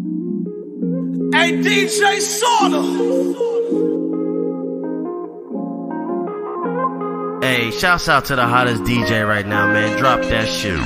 Hey, DJ Sorta. Hey, shouts out to the hottest DJ right now, man. Drop that shit.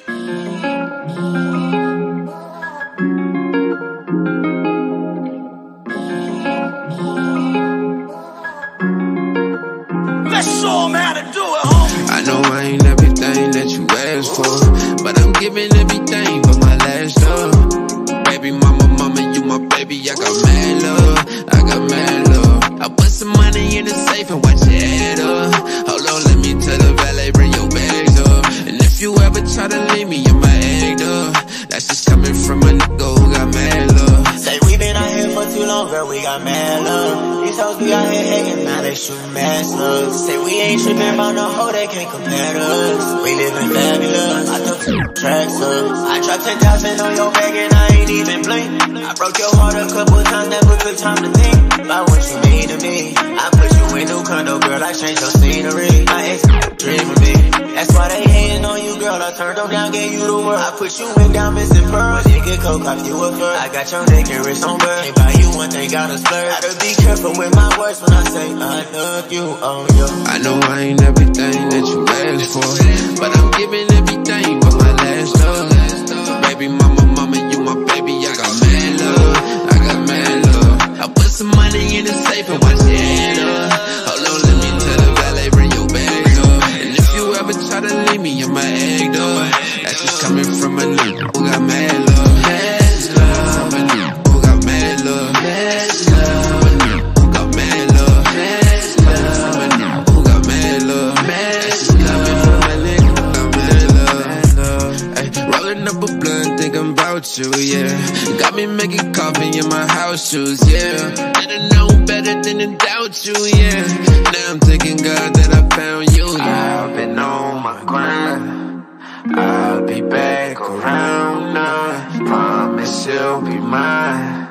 Let's show 'em how to do it, homie. I know I ain't everything that you asked for, but I'm giving everything but my last love. Baby mama, you my baby, I got mad love, I got mad love. I put some money in the safe and watch it add up. Hold on, let me tell the valet, bring your bags up. And if you ever try to leave me, you might act up. That's just coming from a nigga who got mad love. Say we been out here for too long, girl, we got mad love. These hoes be out here hating, now they shooting mad slugs. Say we ain't tripping about no hoe, they can't compare to us. We living fabulous, I took some tracks up. I dropped 10,000 on your bag and I ain't even blink. I broke your heart a couple times, never took time to think about what you mean to me. I put you in new condo, girl, I changed your scenery. My ex dream of me, that's why they hating on you, girl. I turned them down, gave you the world. I put you in diamonds and pearls. When you get coke off, you a fur. I got your neck and wrist on bird. Ain't buy you one thing, gotta splurge. Gotta be careful with my words when I say I love you, oh yo. I know I ain't everything that you asked for, but I'm giving everything but my last love. Baby mama, you my baby, I got mad love, I got mad love. I put some money in the safe and watch it add up. Hold on, let me tell the valet, bring your bags up. And if you ever try to leave me, you might act up. That's just coming from a nigga who got mad love. Mad love, a nigga who got mad love. Mad love, a nigga who got mad love. Mad love, a nigga who got mad love. That's just coming from a nigga who got mad love. Ay, rolling up a blunt, thinking about you, yeah. Got me making coffee in my house shoes, yeah. Didn't know better than to doubt you, yeah. Now I'm thanking God that I found you, yeah. I've been on my grind, I'll be back around now. Promise you'll be mine,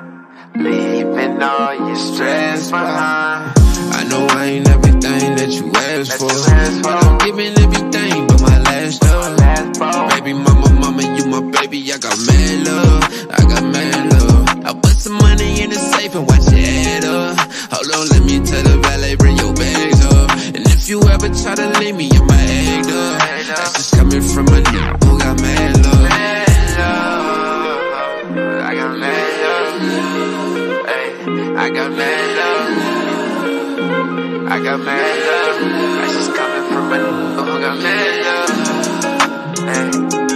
leaving all your stress behind. I know I ain't everything that you asked for, but I'm giving everything but my last love. Baby mama, you my baby, I got mad love, I got mad love. I put some money in the safe and watch it add up. Hold on, let me tell the valet, bring your bags up. And if you ever try to leave me, you might act up. That's just coming from a nigga who got mad love. Mad love, I got mad love. Ay, I got mad love, I got mad love. That's just coming from a nigga who got mad love. Ay.